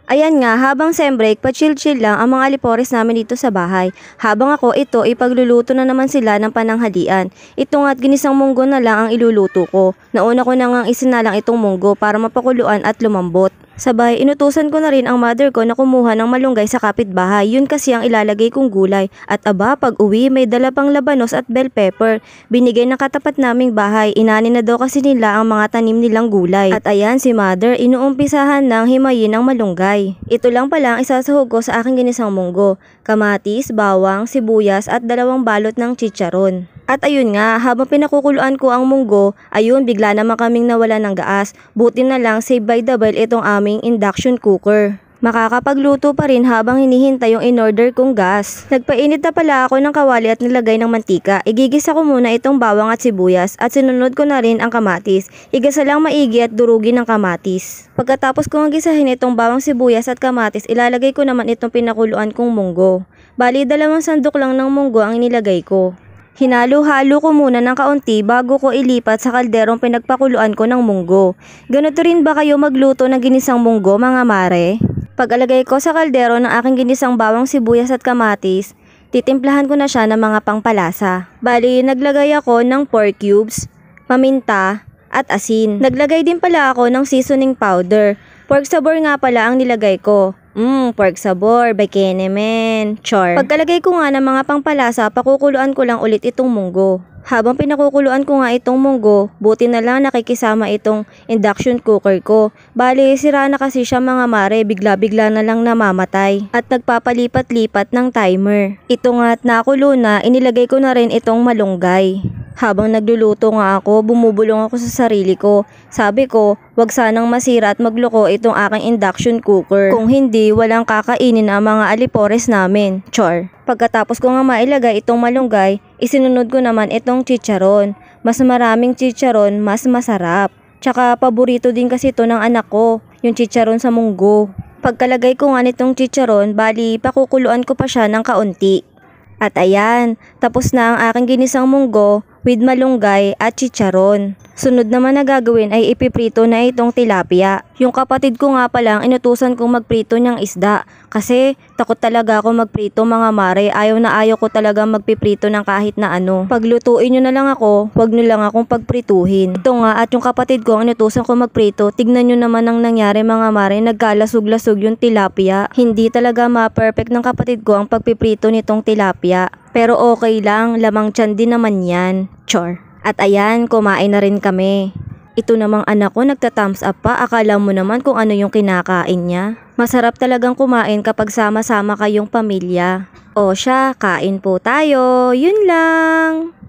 Ayan nga, habang sem break, pa-chill-chill lang ang mga alipores namin dito sa bahay. Habang ako ito, ipagluluto na naman sila ng pananghalian. Ito nga't ginisang munggo na lang ang iluluto ko. Nauna ko na ngang isinalang itong munggo para mapakuluan at lumambot. Sabay, inutusan ko na rin ang mother ko na kumuha ng malunggay sa kapitbahay. Yun kasi ang ilalagay kong gulay. At aba, pag uwi, may dala pang labanos at bell pepper. Binigay ng katapat naming bahay. Inani na daw kasi nila ang mga tanim nilang gulay. At ayan, si mother, inuumpisahan ng himayin ang malunggay. Ito lang pala ang isasahog ko sa aking ginisang munggo. Kamatis, bawang, sibuyas at 2 balot ng chicharon. At ayun nga, habang pinakukuluan ko ang munggo, ayun bigla naman kaming nawala ng gaas. Buti na lang save by the bell itong aming induction cooker. Makakapagluto pa rin habang hinihintay yung in-order kong gas. Nagpainit na pala ako ng kawali at nilagay ng mantika. Igigisa ko muna itong bawang at sibuyas at sinunod ko na rin ang kamatis. Igasa lang maigi at durugin ng kamatis. Pagkatapos kong gisahin itong bawang, sibuyas at kamatis, ilalagay ko naman itong pinakuluan kong munggo. Bali 2 sandok lang ng munggo ang inilagay ko. Hinalo-halo ko muna ng kaunti bago ko ilipat sa kalderong pinagpakuluan ko ng munggo. Ganito rin ba kayo magluto ng ginisang munggo, mga mare? Pag-alagay ko sa kaldero ng aking ginisang bawang, sibuyas at kamatis, titimplahan ko na siya ng mga pangpalasa. Bali, naglagay ako ng pork cubes, paminta, at asin. Naglagay din pala ako ng seasoning powder. Pork sabor nga pala ang nilagay ko. Pork sabor by Kenemen. Char. Pagkalagay ko nga ng mga pangpalasa, pakukuluan ko lang ulit itong munggo. Habang pinakukuluan ko nga itong munggo, buti na lang nakikisama itong induction cooker ko. Bali, sira na kasi siya, mga mare, bigla-bigla na lang namamatay. At nagpapalipat-lipat ng timer. Ito nga't nakulo na, inilagay ko na rin itong malunggay. Habang nagluluto nga ako, bumubulong ako sa sarili ko. Sabi ko, wag sanang masira at magloko itong aking induction cooker. Kung hindi, walang kakainin ang mga alipores namin. Char. Pagkatapos ko nga mailagay itong malunggay, isinunod ko naman itong chicharon. Mas maraming chicharon, mas masarap. Tsaka paborito din kasi ito ng anak ko, yung chicharon sa munggo. Pagkalagay ko nga nitong chicharon, bali pakukuluan ko pa siya ng kaunti. At ayan, tapos na ang aking ginisang munggo with malunggay at chicharon. Sunod naman na gagawin ay ipiprito na itong tilapia. Yung kapatid ko nga palang inutusan kong magprito niyang isda. Kasi takot talaga ako magprito, mga mare. Ayaw na ayaw ko talaga magpiprito ng kahit na ano. Paglutuin nyo na lang ako, wag nyo lang akong pagprituhin. Ito nga, at yung kapatid ko ang inutusan kong magprito, tignan nyo naman ang nangyari, mga mare. Nagkalasog-lasog yung tilapia. Hindi talaga ma-perfect ng kapatid ko ang pagpiprito nitong tilapia. Pero okay lang, lamang tiyan din naman yan. Char. At ayan, kumain na rin kami. Ito namang anak ko nagta-thumbs up pa, akala mo naman kung ano yung kinakain niya. Masarap talagang kumain kapag sama-sama kayong pamilya. O siya, kain po tayo, yun lang.